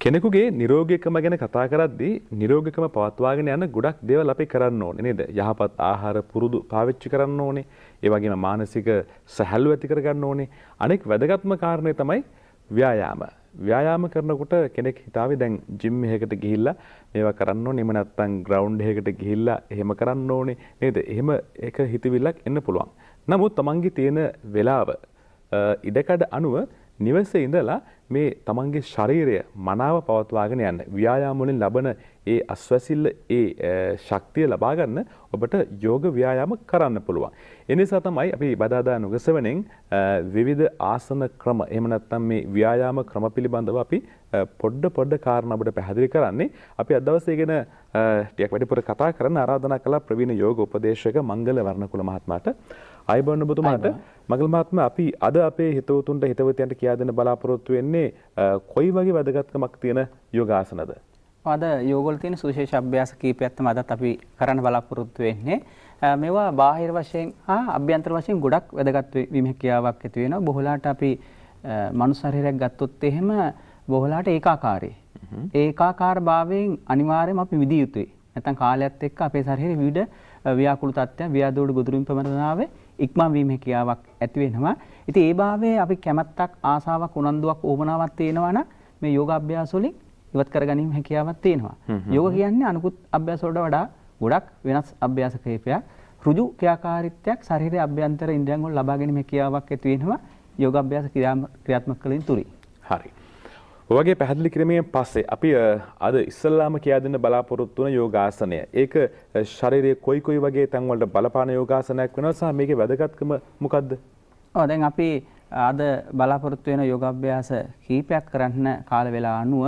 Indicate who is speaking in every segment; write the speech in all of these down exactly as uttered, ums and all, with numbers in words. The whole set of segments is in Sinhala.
Speaker 1: කෙනෙකුගේ නිරෝගීකම ගැන කතා කරද්දී නිරෝගීකම පවත්වාගෙන යන ගොඩක් දේවල් අපි කරන්න ඕනේ නේද? යහපත් ආහාර පුරුදු පාවිච්චි කරන්න ඕනේ. ඒ වගේම මානසික සැහැල්ලුව ඇති කරගන්න ඕනේ. අනෙක් වැදගත්ම කාරණේ තමයි ව්‍යායාම. ව්‍යායාම කරනකොට කෙනෙක් හිතාවේ දැන් ජිම් එකකට ගිහිල්ලා මේවා කරන්න ඕනේ. එහෙම නැත්නම් ග්‍රවුන්ඩ් එකකට ගිහිල්ලා එහෙම කරන්න ඕනේ නේද? එහෙම එක හිතවිල්ලක් එන්න පුළුවන්. නමුත් තමන්ගේ තියෙන වෙලාව ඉඩකඩ අනුව නිවසේ ඉඳලා මේ තමන්ගේ ශරීරය මනාව පවත්වාගෙන යන්න ව්‍යායාම වලින් ලබන ඒ අස්වැසිල්ල ඒ ශක්තිය ලබා ගන්න ඔබට යෝග ව්‍යායාම කරන්න පුළුවන්. ඒ නිසා තමයි අපි බදාදා නුගසවණෙන් විවිධ ආසන ක්‍රම එහෙම නැත්නම් මේ ව්‍යායාම ක්‍රම පිළිබඳව අපි පොඩ පොඩ කාරණා අපිට පැහැදිලි කරන්නේ. අපි අද දවසේ ගැන ටිකක් වැඩිපුර කතා කරන්න ආරාධනා කළා ප්‍රවීණ යෝග උපදේශක මංගල වර්ණකුල මහත්මයාට. අයබෝන් ඔබතුමාට මගල් මහත්මයා අපි අද අපේ හිතවතුන්ට හිතවතියන්ට කියා දෙන්න බලාපොරොත්තු වෙන්නේ කොයි වගේ වැදගත්කමක් තියෙන යෝගාසනද?
Speaker 2: අද යෝගවල තියෙන සුවිශේෂ අභ්‍යාස කීපයක් තමයි අදත් අපි කරන්න බලාපොරොත්තු වෙන්නේ. මේවා බාහිර වශයෙන් හා අභ්‍යන්තර වශයෙන් ගොඩක් වැදගත් වීම හැකියාවක් ඇති වෙනවා. බොහෝලාට අපි මනුස්ස ශරීරයක් ගත්තොත් එහෙම බොහෝලාට ඒකාකාරයි. ඒකාකාර භාවයෙන් අනිවාර්යයෙන්ම අපි විදිය යුතුයි. නැත්නම් කාලයත් එක්ක අපේ ශරීරයේ විවිධ ව්‍යාකූල තත්ත්වයන් ව්‍යාදෝඩ ගොදුරින් ප්‍රමණනාවේ ඉක්මන් වීම හැකියාවක් ඇති වෙනවා. ඉතින් ඒ භාවයේ අපි කැමැත්තක් ආසාවක් උනන්දුවක් ඕමනාවක් තියෙනවා නම් මේ යෝග අභ්‍යාස වලින් ඉවත් කරගැනීම හැකියාවක් තියෙනවා. යෝග කියන්නේ අනිකුත් අභ්‍යාස වලට වඩා ගොඩක් වෙනස් අභ්‍යාස කීපයක්. ඍජු ක්‍රියාකාරීත්වයක් ශරීරයේ අභ්‍යන්තර ඉන්ද්‍රියන් වල ලබා ගැනීම හැකියාවක් ඇති වෙනවා යෝග අභ්‍යාස ක්‍රියාත්මක කලින් තුරි.
Speaker 1: හරි. ඔයගේ පැහැදිලි කිරීමෙන් පස්සේ අපි අද ඉස්සල්ලාම කියා දෙන්න බලාපොරොත්තු වන යෝගාසනය. ඒක ශරීරයේ කොයි කොයි වගේ තැන් වලට බලපාන යෝගාසනයක් වෙනවද සහ මේකේ වැදගත්කම මොකද්ද?
Speaker 2: ඔව් දැන් අපි අද බලාපොරොත්තු වෙන යෝගාභ්‍යාස කීපයක් කරන්න කාල වේලාව අනුව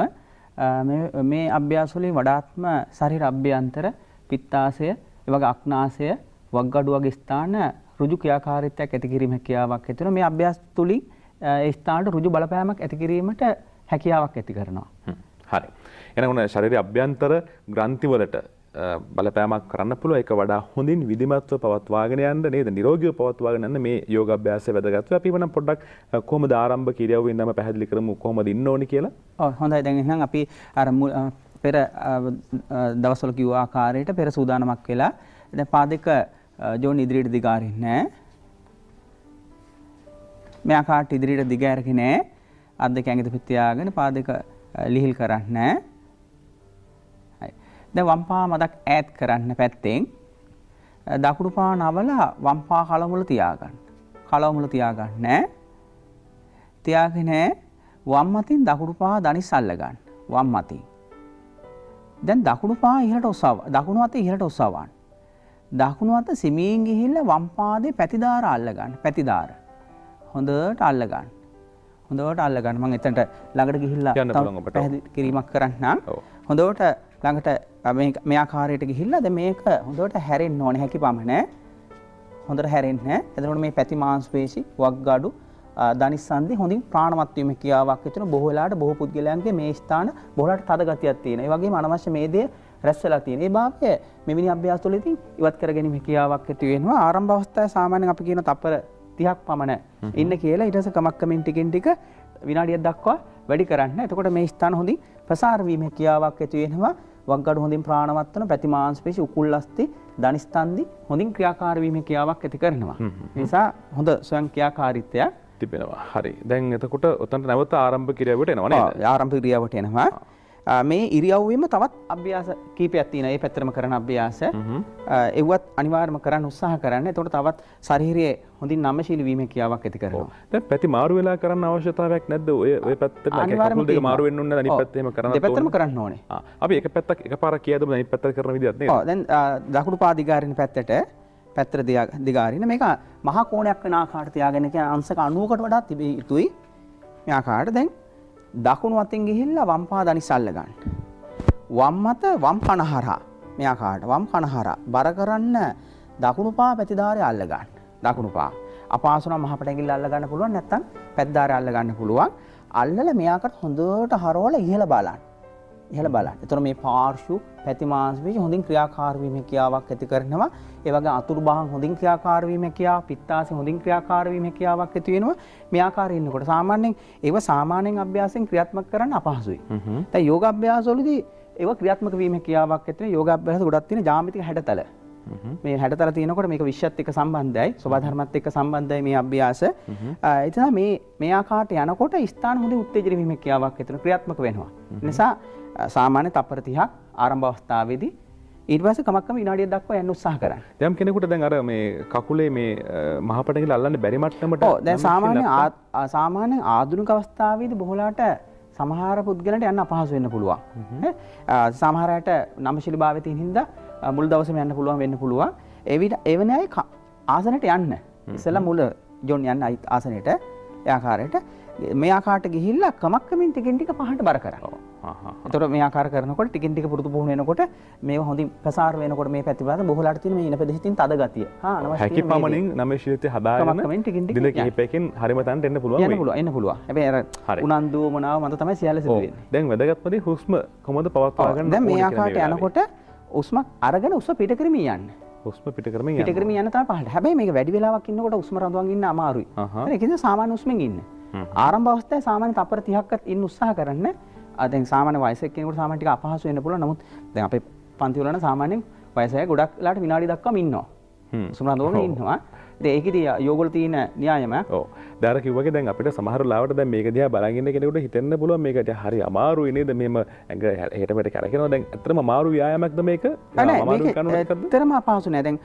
Speaker 2: මේ මේ අභ්‍යාස වලින් වඩාත්ම ශරීර අභ්‍යන්තර පිත්තාශය, ඒ වගේ අක්නාශය, වග්ගඩු වගේ ස්ථාන ඍජු ක්‍රියාකාරීත්වයක් ඇති කිරීම හැකියාවක් ඇති වෙනවා. මේ අභ්‍යාස තුලින් ඒ ස්ථානට ඍජු බලපෑමක් ඇති කිරීමට හැකියාවක් ඇති කරනවා.
Speaker 1: හරි. එහෙනම් උන ශරීරයේ අභ්‍යන්තර ග්‍රන්ථි වලට බලපෑමක් කරන්න පුළුවන්. ඒක වඩා හොඳින් විධිමත්ව පවත්වාගෙන යන්න නේද? නිරෝගීව පවත්වාගෙන යන්න මේ යෝග අභ්‍යාසය වැදගත්. අපි වෙනම් පොඩ්ඩක් කොහොමද ආරම්භ කිරියවෙ ඉඳන්ම පැහැදිලි කරමු කොහොමද ඉන්න ඕනි කියලා.
Speaker 2: ඔව් හොඳයි. දැන් එහෙනම් අපි අර පෙර දවස්වල කිව්ව ආකාරයට පෙර සූදානමක් වෙලා දැන් පා දෙක ජෝන් ඉදිරියට දිගාරින්න. මේ ආකාරයට ඉදිරියට දිග ඇරගෙන අත් දෙක ඇඟිලි පිට තියාගෙන පා දෙක ලිහිල් කරන්න. හරි. දැන් වම් පා මදක් ඈත් කරන්න පැත්තෙන් දකුණු පා නවලා වම් පා කලමුල තියාගන්න. කලමුල තියාගන්න. තියාගෙන වම් අතින් දකුණු පා දනිස් අල්ල ගන්න. වම් අතින්. දැන් දකුණු පා ඉහළට ඔසව. දකුණු අත ඉහළට ඔසවන්න. දකුණු අත සිමින් ගිහිල්ලා වම් පාදේ පැතිදාර අල්ල ගන්න. පැතිදාර. හොඳට අල්ල ගන්න. හොඳට අල්ල ගන්න. මම එතනට ළඟට ගිහිල්ලා පැහැදිලි කිරීමක් කරන්නම්. හොඳට ළඟට මේ මේ ආකාරයට ගිහිල්ලා දැන් මේක හොඳට හැරෙන්න ඕනේ හැකි පමණ. හොඳට හැරෙන්න. එතකොට මේ පැති මාංශ පේශි, වග්ගඩු, දනිස් සංදි හොඳින් ප්‍රාණවත් වීම කියාවක් විතර බොහෝ වෙලාවට බොහෝ පුද්ගලයන්ගේ මේ ස්ථාන බොහෝලාට තද ගතියක් තියෙනවා. ඒ වගේම අනවශ්‍ය මේදේ රැස් වෙලා තියෙන. ඒ භාවය මෙවැනි අභ්‍යාස වලදී ඉවත් කර ගැනීම කියාවක් ඇති වෙනවා. ආරම්භ අවස්ථාවේ සාමාන්‍යයෙන් අපි කියන තප්පර තිහක් පමණ ඉන්න කියලා ඊට පස්සේ කමක් කමින් ටිකින් ටික විනාඩියක් දක්වා වැඩි කරන්න. එතකොට මේ ස්ථාන හොඳින් ප්‍රසාර වීම කියාවක් ඇති වෙනවා. වග්ගඩු හොඳින් ප්‍රාණවත් වෙන ප්‍රතිමාංශ පේශි උකුල් අස්ථි ධනිස්තන්දි හොඳින් ක්‍රියාකාරී වීම කියාවක් ඇති කරනවා. ඒ නිසා හොඳ ස්වයං ක්‍රියාකාරීත්වයක්
Speaker 1: තිබෙනවා. හරි. දැන් එතකොට උතන්ට නැවත ආරම්භ ක්‍රියාවට එනවා නේද?
Speaker 2: ඔව් ආරම්භ ක්‍රියාවට එනවා. මේ ඉරියව්වෙම තවත් අභ්‍යාස කීපයක් තියෙනවා. මේ පැත්තටම කරන අභ්‍යාස. ඒවත් අනිවාර්යයෙන්ම කරන්න උත්සාහ කරන්න. එතකොට තවත් ශාරීරියේ හොඳින් නම්‍යශීලී වීම කියාවක් ඇති කරනවා.
Speaker 1: දැන් පැති මාරු වෙලා කරන්න අවශ්‍යතාවයක් නැද්ද? ඔය ඔය පැත්තට කකුල් දෙක මාරු වෙන්න ඕනේ අනිත් පැත්ත එහෙම කරන්න ඕනේ.
Speaker 2: දෙපැත්තම කරන්න ඕනේ.
Speaker 1: ආ අපි එක පැත්තක් එකපාරක් කියද්දී අනිත් පැත්තට කරන විදිහක් නේද?
Speaker 2: ඔව් දැන් දකුණු පා දිගාරින පැත්තට පැත්තට දිගාරින මේක මහා කෝණයක් වෙන ආකාරයට තියාගෙන කියන අංශක අනූවකට වඩා තිබිය යුතුයි. මේ ආකාරයට දැන් දකුණු අතින් ගිහිල්ලා වම් පා දනිස් අල්ල ගන්න. වම් අත වම් කන හරහා මේ ආකාරයට වම් කන හරහා බර කරන්න දකුණු පා පැතිදාරේ අල්ල ගන්න. දකුණු පා අපහසු නම් මහ පැටැඟිල්ල අල්ල ගන්න පුළුවන් නැත්නම් පැතිදාරේ අල්ල ගන්න පුළුවන්. අල්ලලා මේ ආකාරයට හොඳට හරවලා ඉහළ බලන්න. ඉහළ බලන්න. එතකොට මේ පාර්ශ්ව පැති මාංශ පේශි හොඳින් ක්‍රියාකාරී වීම හැකියාවක් ඇති කරනවා. ඒ වගේ අතුරු බහන් හොඳින් ක්‍රියාකාරී වීම හැකියාව, පිත්තාශය හොඳින් ක්‍රියාකාරී වීම හැකියාවක් ඇති වෙනවා. මේ ආකාරයෙන් ඉන්නකොට සාමාන්‍යයෙන් ඒව සාමාන්‍යයෙන් අභ්‍යාසයෙන් ක්‍රියාත්මක කරන්න අපහසුයි. දැන් යෝග අභ්‍යාසවලදී ඒව ක්‍රියාත්මක වීම හැකියාවක් ඇති වෙන යෝග අභ්‍යාස ගොඩක් තියෙන ජාමිතික හැඩතල. මේ හැඩතල තියෙනකොට මේක විශ්යත් එක්ක සම්බන්ධයි, ස්වභාව ධර්මත් එක්ක සම්බන්ධයි මේ අභ්‍යාස. ඒ නිසා මේ මේ ආකාරයට යනකොට ස්ථාන හොඳින් උත්තේජන වීම හැකියාවක් ඇති වෙන ක්‍රියාත්මක වෙනවා. නිසා සාමාන්‍ය තප්පර තිහක් ආරම්භ අවස්ථාවේදී ඊට පස්සේ කමක්කම විනාඩියක් දක්වා යන්න උත්සාහ කරන්න.
Speaker 1: දැන් කෙනෙකුට දැන් අර මේ කකුලේ මේ මහපටකිල අල්ලන්න බැරි මට්ටමට
Speaker 2: ඔව් දැන් සාමාන්‍ය සාමාන්‍ය ආධුනික අවස්ථාවේදී බොහෝලාට සමහර පුද්ගලයන්ට යන්න අපහසු වෙන්න පුළුවන්. සමහර අයට නම්ශීලභාවයේ තියෙන හින්දා මුල් දවසේම යන්න පුළුවන් වෙන්න පුළුවන්. ඒ විදිහ එවැනි අය ආසනයට යන්න. ඉස්සෙල්ලා මුල ජොන් යන්න ආසනයට ඒ ආකාරයට මේ ආකාරයට ගිහිල්ලා කමක්කමින් ටිකෙන් ටික පහට බර කරනවා. එතකොට මේ ආකාර කරනකොට ටිකෙන් ටික පුරුදු පුහුණු වෙනකොට මේව හොඳින් ප්‍රසාර වෙනකොට මේ පැතිපාත බොහෝලාට තියෙන මේ ඉන ප්‍රදේශයෙන් තද ගතිය. හා අනවශ්‍ය
Speaker 1: හැකි පමණින් නමශීලීත්වය හදාගෙන දින කිහිපයකින් හරිම තැනට එන්න පුළුවන්
Speaker 2: වෙයි. එන්න පුළුවන් එන්න පුළුවන්. හැබැයි අර උනන්දුව මනාව මත තමයි සියල්ල සිදු වෙන්නේ.
Speaker 1: දැන් වැදගත්ම දේ හුස්ම කොහොමද පවත්වා ගන්න ඕනේ.
Speaker 2: දැන් මේ ආකාරයට යනකොට උස්මක් අරගෙන උස්ම පිට කරමින් යන්න.
Speaker 1: උස්ම පිට කරමින් යන්න.
Speaker 2: පිට කරමින් යන්න තමයි පහට. හැබැයි මේක වැඩි වෙලාවක් ඉන්නකොට උස්ම රඳවන් ඉන්න අමාරුයි. හරි ඒකද සාමාන්‍ය උස්මෙන් ඉන්න. ආරම්භ අවස්ථාවේ සාමාන්‍ය තප්පර තිහක්වත් ඉන්න උත්සාහ කරන්න. දැන් සාමාන්‍ය වයසක කෙනෙකුට සාමාන්‍ය ටික අපහසු වෙන්න පුළුවන්. නමුත් දැන් අපේ පන්ති වල නම් සාමාන්‍යයෙන් වයසක ගොඩක් වෙලාට විනාඩි දක්වාම ඉන්නවා. උස්ම රඳවගෙන ඉන්නවා. ඉතින් ඒකෙදි යෝගවල තියෙන න්‍යායම
Speaker 1: ඔව්. දාර කිව්වගේ දැන් අපිට සමහර ලාවට දැන් මේක දිහා බලන් ඉන්න කෙනෙකුට හිතෙන්න පුළුවන් මේක හරි අමාරුයි නේද මෙහෙම ඇඟ හෙට මෙට කරකිනවා. දැන් ඇත්තටම අමාරු ව්‍යායාමයක්ද මේක?
Speaker 2: අමාරු කනුවක්ද? ඇත්තටම අපහසු නෑ. දැන්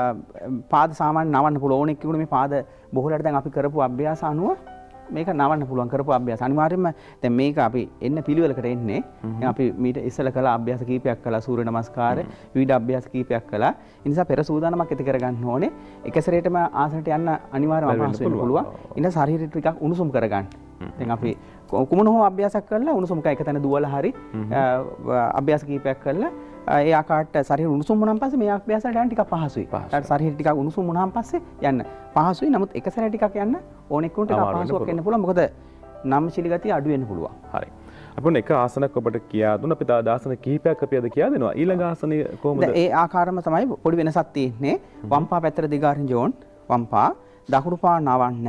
Speaker 2: පාද සාමාන්‍ය නවන්න පුළුවන්. ඕනෙක් කිව්වොත් මේ පාද බොහෝලට දැන් අපි කරපු අභ්‍යාස අනුව මේක නවන්න පුළුවන් කරපු අභ්‍යාස. අනිවාර්යයෙන්ම දැන් මේක අපි එන්න පිළිවෙලකට එන්නේ. දැන් අපි මීට ඉස්සෙල්ලා කළා අභ්‍යාස කීපයක් කළා සූර්ය නමස්කාර, විවිධ අභ්‍යාස කීපයක් කළා. ඒ නිසා පෙර සූදානමක් ඇති කරගන්න ඕනේ. එක සැරේටම ආසනට යන්න අනිවාර්යයෙන්ම අපහසු වෙන්න පුළුවන්. ඉන්න ශරීරය ටිකක් උණුසුම් කරගන්න. දැන් අපි කුමන හෝ අභ්‍යාසයක් කරලා උණුසුම් කර එක තැන දුවලා හරි අභ්‍යාස කීපයක් කරලා ඒ ආකාරයට ශරීර උණුසුම් වුණාන් පස්සේ මේ අභ්‍යාසයට යන්න ටිකක් පහසුයි. ඊට ශරීර ටිකක් උණුසුම් වුණාන් පස්සේ යන්න පහසුයි. නමුත් එක සැරේ ටිකක් යන්න ඕනෙක් උන්ට අපහසුයක් එන්න පුළුවන්. මොකද නම්ශීලී ගතිය අඩු වෙන්න පුළුවන්.
Speaker 1: හරි. අපි එක ආසනයක් ඔබට කියා දුන්න අපි තාද ආසන කිහිපයක් අපි අද කියා දෙනවා. ඊළඟ ආසනය කොහොමද?
Speaker 2: ඒ ආකාරම තමයි පොඩි වෙනසක් තියෙන්නේ. වම් පා පැත්තට දිගාරින් ජෝන් වම් පා දකුණු පා නවන්න.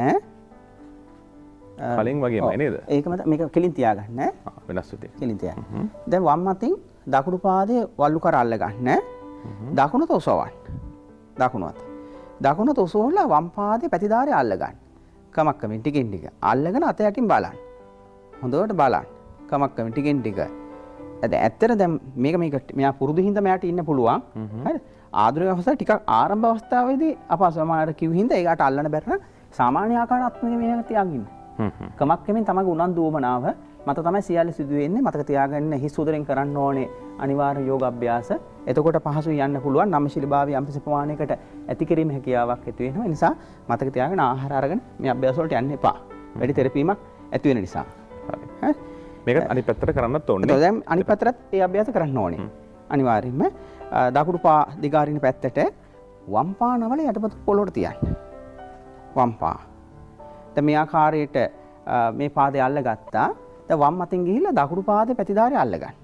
Speaker 1: කලින් වගේමයි නේද?
Speaker 2: ඒකම මේක කෙලින් තියාගන්න.
Speaker 1: වෙනස් වෙතේ.
Speaker 2: කෙලින් තියාගන්න. දැන් වම් අතින් දකුණු පාදයේ වල්ලු කර අල්ල ගන්න. දකුණට ඔසවන්න. දකුණු අත. දකුණට ඔසවලා වම් පාදයේ පැතිදාරේ අල්ල ගන්න. කමක් කමින් ටිකෙන් ටික අල්ලගෙන අත යටින් බලන්න. හොඳට බලන්න. කමක් කමින් ටිකෙන් ටික. දැන් ඇත්තට දැන් මේක මේක මෙයා පුරුදු හින්දා මෙයාට ඉන්න පුළුවන්. හරිද? ආධුනික අවස්ථාවේ ටිකක් ආරම්භ අවස්ථාවේදී අපහසුම මාර කිව් හින්දා ඒකට අල්ලන්න බැරන සාමාන්‍ය ආකාරාත්මක මේක තියාගෙන ඉන්න. කමක් කමින් තමගේ උනන්දු වමනාව මත තමයි සියල්ල සිදු වෙන්නේ. මතක තියාගන්න හිස් උදරෙන් කරන්න ඕනේ අනිවාර්ය යෝග අභ්‍යාස. එතකොට පහසුවෙන් යන්න පුළුවන්. නම්ශීලභාවය යම්කිසි ප්‍රමාණයකට ඇති කිරීම හැකියාවක් ඇති වෙනවා. ඒ නිසා මතක තියාගන්න ආහාර අරගෙන මේ අභ්‍යාස වලට යන්න එපා. වැඩි තෙරපීමක් ඇති වෙන නිසා. හරි.
Speaker 1: මේකත් අනිත් පැත්තට කරන්නත් ඕනේ.
Speaker 2: දැන් අනිත් පැත්තට ඒ අභ්‍යාස කරන්න ඕනේ. අනිවාර්යයෙන්ම දකුණු පා දිගාරින පැත්තට වම් පා නවල යටපත් පොළොවට තියන්න. වම් පා. දැන් මේ ආකාරයට මේ පාදය අල්ල ගත්තා. දැන් වම් අතින් ගිහිල්ලා දකුණු පාදේ පැතිදාරේ අල්ල ගන්න.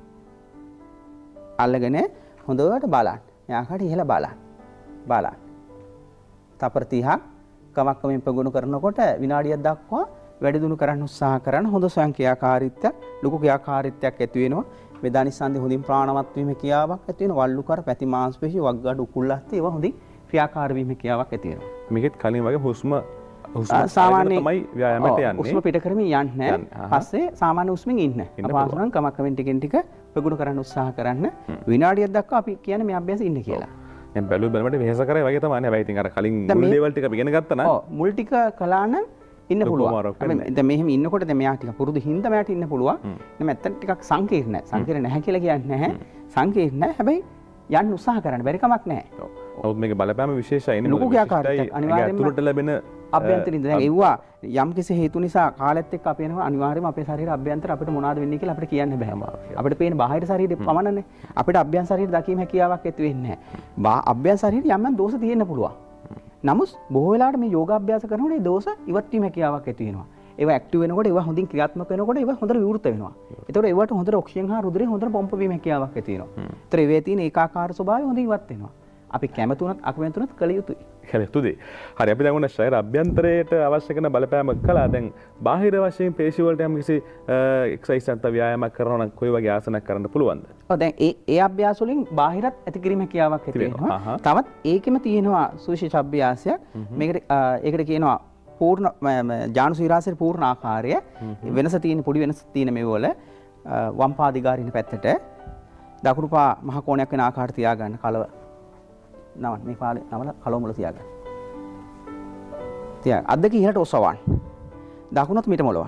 Speaker 2: අල්ලගෙන හොඳට බලන්න. මේ ආකාරයට ඉහළ බලන්න. බලන්න. තප්පර තිහක් කමක් කමින් ප්‍රගුණ කරනකොට විනාඩියක් දක්වා වැඩි දුණු කරන්න උත්සාහ කරන හොඳ ස්වයං ක්‍රියාකාරීත්වයක්, ලොකු ක්‍රියාකාරීත්වයක් ඇති වෙනවා. වේදානිසන්දි හොඳින් ප්‍රාණවත් වීම කියාවක් ඇති වෙනවා. වල්ලුකර පැති මාංශ පේශි වග්ගඩ උකුල්ලත් ඒවා හොඳින් ක්‍රියාකාරී වීම කියාවක් ඇති වෙනවා.
Speaker 1: මේකෙත් කලින් වගේ හුස්ම
Speaker 2: සාමාන්‍ය
Speaker 1: තමයි ව්‍යායාමයට යන්නේ.
Speaker 2: උස්ම පිට කරමින් යන්නේ. පස්සේ සාමාන්‍ය උස්මෙන් ඉන්න. අපහසු නම් කමක් කමින් ටිකෙන් ටික ප්‍රගුණ කරන්න උත්සාහ කරන්න. විනාඩියක් දක්වා අපි කියන්නේ මේ අභ්‍යාසෙ ඉන්න කියලා.
Speaker 1: දැන් බැලුව බැලමට වෙහෙස කරේ වගේ තමයි. හැබැයි ඉතින් අර කලින් මුල් දේවල් ටික අපි ඉගෙන ගත්තා නම්
Speaker 2: ඔව් මුල් ටික කළා නම් ඉන්න පුළුවන්. දැන් මෙහෙම ඉන්නකොට දැන් මෙයා ටික පුරුදු හින්දා මෙයාට ඉන්න පුළුවන්. දැන් මැත්තන් ටිකක් සංකීර්ණයි. සංකීර්ණ නැහැ කියලා කියන්නේ නැහැ. සංකීර්ණයි. හැබැයි යන්න උත්සාහ කරන්න බැරි කමක් නැහැ.
Speaker 1: නමුත් මේක බලපෑම විශේෂයි නේ.
Speaker 2: ලොකු ක්‍රියාකාරීත්වයක් අනිවාර්යයෙන්ම
Speaker 1: අතුලට ලැබෙන
Speaker 2: අභ්‍යන්තරින් දැන් ඒවා යම් කිසි හේතු නිසා කාලෙත් එක්ක අපි එනවා අනිවාර්යයෙන්ම අපේ ශරීර අභ්‍යන්තර අපිට මොනවද වෙන්නේ කියලා අපිට කියන්න බෑ. අපිට පේන බාහිර ශරීරෙ පමණනේ. අපිට අභ්‍යන්තර ශරීර දකීම හැකියාවක් ඇති වෙන්නේ නැහැ. අභ්‍යන්තර ශරීරය යම් යම් දෝෂ තියෙන්න පුළුවන්. නමුත් බොහෝ වෙලාවට මේ යෝගාභ්‍යාස කරනකොට මේ දෝෂ ඉවත් වීම හැකියාවක් ඇති වෙනවා. ඒවා ඇක්ටිව් වෙනකොට ඒවා හොඳින් ක්‍රියාත්මක වෙනකොට ඒවා හොඳට විවෘත වෙනවා. ඒතකොට ඒවට හොඳට ඔක්සිජන් හා රුධිරය හොඳට පොම්ප වීම හැකියාවක් ඇති වෙනවා. ඒතර ඒවේ තියෙන ඒකාකාර ස්වභාවය හොඳින් ඉවත් වෙනවා. අපි කැමතුණත් අකමැතුණත් කළ යුතුයි.
Speaker 1: කළ යුතුයි. හරි අපි දැන් උන ශරීර අභ්‍යන්තරයට අවශ්‍ය කරන බලපෑම කළා. දැන් බාහිර වශයෙන් පේශි වලට යම් කිසි එක්සර්සයිස් නැත්නම් ව්‍යායාමයක් කරනවා නම් කොයි වගේ ආසනයක් කරන්න පුළුවන්ද?
Speaker 2: ඔව් දැන් ඒ ඒ අභ්‍යාස වලින් බාහිරත් ඇති කිරීම හැකියාවක් ඇති වෙනවා. තවත් ඒකෙම තියෙනවා සුවිශේෂ අභ්‍යාසයක්. මේකට ඒකට කියනවා පූර්ණ ජානු සීරාසයේ පූර්ණ ආකාරය. වෙනස තියෙන පොඩි වෙනස තියෙන මේවල වම් පාදිගාරින පැත්තට දකුණු පා මහ කෝණයක් වෙන ආකාරයට තියාගන්න කලව නමන මේ පාලේ නමල කලවම වල තියාගන්න. තියා අත් දෙක ඉහළට ඔසවන්න. දකුණත් මිට මොලවන්න.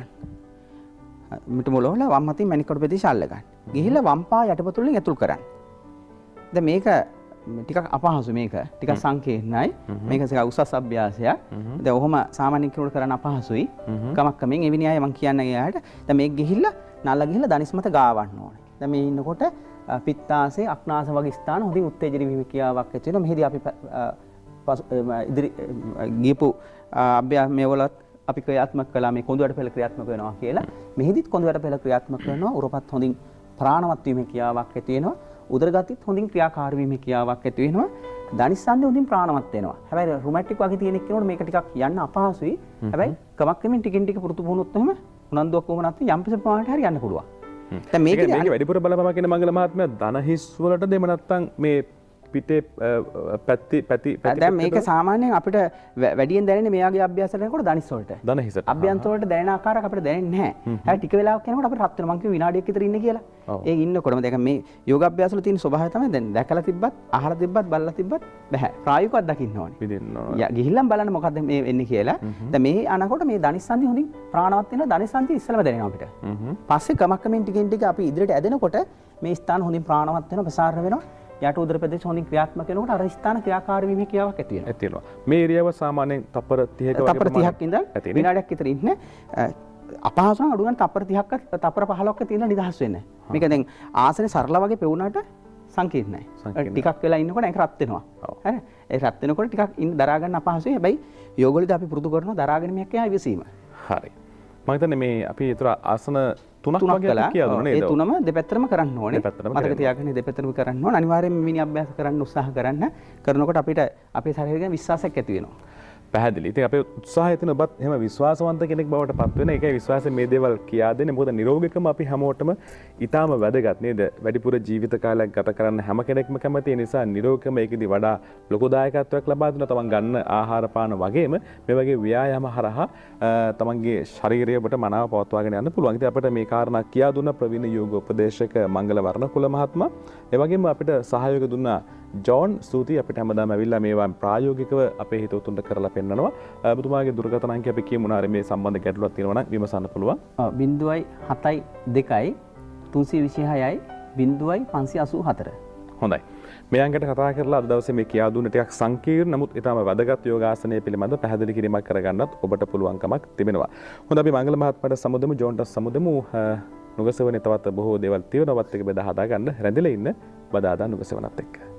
Speaker 2: මිට මොලවලා වම් අතින් මණිකඩ ප්‍රදේශ අල්ල ගන්න. ගිහිල්ලා වම් පා යටපතුල් වලින් ඇතුල් කරන්න. දැන් මේක ටිකක් අපහසු මේක. ටිකක් සංකීර්ණයි. මේක උසස් අභ්‍යාසයක්. දැන් ඔහොම සාමාන්‍ය කෙනෙකුට කරන්න අපහසුයි. කමක් කමෙන් එවිනි අය මම කියන්නේ යාට. දැන් මේක ගිහිල්ලා නල්ල ගිහිල්ලා දනිස් මත ගාවන්න ඕනේ. දැන් මේ ඉන්නකොට පිත්තාසේ අක්නාස වගේ ස්ථාන හොඳින් උත්තේජන වීම කියාවක් ඇති වෙනවා. මෙහිදී අපි ඉදිරි ගියපු අභ්‍යාස මේවලත් අපි ක්‍රියාත්මක කළා මේ කොඳු වැඩ පෙළ ක්‍රියාත්මක වෙනවා කියලා. මෙහිදීත් කොඳු වැඩ පෙළ ක්‍රියාත්මක වෙනවා. උරපත් හොඳින් ප්‍රාණවත් වීම කියාවක් ඇති වෙනවා. උදරගතිත් හොඳින් ක්‍රියාකාරී වීම කියාවක් ඇති වෙනවා. ධනිස්සන්දේ හොඳින් ප්‍රාණවත් වෙනවා. හැබැයි රොමැටික් වගේ තියෙන කෙනෙකුට මේක ටිකක් යන්න අපහසුයි. හැබැයි කමක් වෙමින් ටිකින් ටික පුරුදු පුහුණුත් එහෙම උනන්දුවක් වුණා නැත්නම් යම් කිසි ප්‍රමාණයට හරි යන්න පුළුවන්.
Speaker 1: දැන් මේක මේක වැඩිපුර බලපෑම කියන මංගල මහත්මයා ධන හිස් වලටද එම නැත්නම් මේ පිටේ පැති පැති පැති
Speaker 2: දැන් මේක සාමාන්‍යයෙන් අපිට වැඩියෙන් දැනෙන්නේ මේ වගේ අභ්‍යාස කරනකොට ධනිස් වලට.
Speaker 1: ධන හිසට.
Speaker 2: අභ්‍යන්තර වලට දැනෙන ආකාරයක් අපිට දැනෙන්නේ නැහැ. හැබැයි ටික වෙලාවක් යනකොට අපිට රත් වෙනවා. මං කිව්ව විනාඩියක් විතර ඉන්නේ කියලා. ඒ ඉන්නකොටම දැන් මේ යෝග අභ්‍යාස වල තියෙන ස්වභාවය තමයි දැන් දැකලා තිබ්බත්, අහලා තිබ්බත්, බලලා තිබ්බත් බෑ. ප්‍රායෝගිකව දකින්න ඕනේ.
Speaker 1: විදින්න ඕනේ.
Speaker 2: යා ගිහිල්ලාම බලන්න මොකද්ද මේ වෙන්නේ කියලා. දැන් මේ අනකොට මේ ධනිස්සන්දි හොඳින් ප්‍රාණවත් වෙනවා. ධනිස්සන්දි ඉස්සෙල්ලම දැනෙනවා අපිට. පස්සේ ක්‍රමක් ක්‍රමෙන් ටිකෙන් ටික අපි ඉදිරියට ඇදෙනකොට මේ ස්ථාන හොඳින් ප්‍රාණවත් වෙනවා, ප්‍රසාරණ වෙනවා. යට උදර ප්‍රදේශ හොඳින් ක්‍රියාත්මක වෙනකොට අර ස්ථාන ක්‍රියාකාරී වීමේ කියාවක් ඇති වෙනවා.
Speaker 1: ඇති වෙනවා. මේ ඒරියාව සාමාන්‍යයෙන් තප්පර තිහක වගේ
Speaker 2: තප්පර තිහක් ඉඳන් විනාඩියක් විතර ඉන්න අපහසු නම් අඩු ගන්න තප්පර තිහක් තප්පර පහළොක්ක තියෙන නිදහස් වෙන්නේ. මේක දැන් ආසනේ සරල වගේ පෙවුනට සංකීර්ණයි. ටිකක් වෙලා ඉන්නකොට ඒක රත් වෙනවා. හරි. ඒ රත් වෙනකොට ටිකක් ඉන්න දරා ගන්න අපහසුයි. හැබැයි යෝගවලදී අපි පුරුදු කරනවා දරාගෙන මේක යයි විසීම.
Speaker 1: හරි. මම හිතන්නේ මේ අපි ඒතර ආසන තුනක් වගේ කියලා දුන්නා නේද?
Speaker 2: ඒ තුනම දෙපැත්තටම කරන්න ඕනේ. මතක තියාගන්න දෙපැත්තටම කරන්න ඕනේ. අනිවාර්යයෙන්ම මිනි අභ්‍යාස කරන්න උත්සාහ කරන්න. කරනකොට අපිට අපේ ශරීරය ගැන විශ්වාසයක් ඇති වෙනවා. පැහැදිලි.
Speaker 1: ඉතින් අපේ උත්සාහය තියෙන ඔබත් එහෙම විශ්වාසවන්ත කෙනෙක් බවට පත් වෙන එකයි විශ්වාසයෙන් මේ දේවල් කියා දෙන්නේ. මොකද නිරෝගීකම අපි හැමෝටම ඊටාම වැදගත් නේද? වැඩිපුර ජීවිත කාලයක් ගත කරන්න හැම කෙනෙක්ම කැමති. ඒ නිසා නිරෝගීකම ඒකෙදි වඩා ලොකු දායකත්වයක් ලබා දෙනවා. තමන් ගන්න ආහාර පාන වගේම මේ වගේ ව්‍යායාම හරහා තමන්ගේ ශරීරය ඔබට මනාව පවත්වාගෙන යන්න පුළුවන්. ඉතින් අපිට මේ කාරණා කියා දුන්න ප්‍රවීණ යෝග උපදේශක මංගල වර්ණකුල මහත්මයා. ඒ වගේම අපිට සහයෝගය දුන්නා ජෝන් ස්තුතියි. අපිට හැමදාම ඇවිල්ලා මේවා ප්‍රායෝගිකව අපේ හිතවතුන්ට කරලා පෙන්නනවා. ඔබතුමාගේ දුරකථන අංකය අපි කියමු නාරේ මේ සම්බන්ධ ගැටලුවක් තියෙනවා නම් විමසන්න පුළුවන්.
Speaker 2: ඔව් ज़ीरो सात टू තුන්සිය විසිහයයි ज़ीरो පන්සිය අසූ හතර.
Speaker 1: හොඳයි. මේ අංකයට කතා කරලා අද දවසේ මේ කියා දුන්න ටිකක් සංකීර්ණ නමුත් ඊටම වැදගත් යෝගාසනය පිළිබඳ පැහැදිලි කිරීමක් කරගන්නත් ඔබට පුළුවන්කමක් තිබෙනවා. හොඳ අපි මංගල මහත්මයාට සමුදමු ජෝන්ට සමුදමු නුගසවනේ තවත් බොහෝ දේවල් තියෙනවත් එක බෙදා හදා ගන්න රැඳිලා ඉන්න බදාදා නුගසවනත් එක්ක.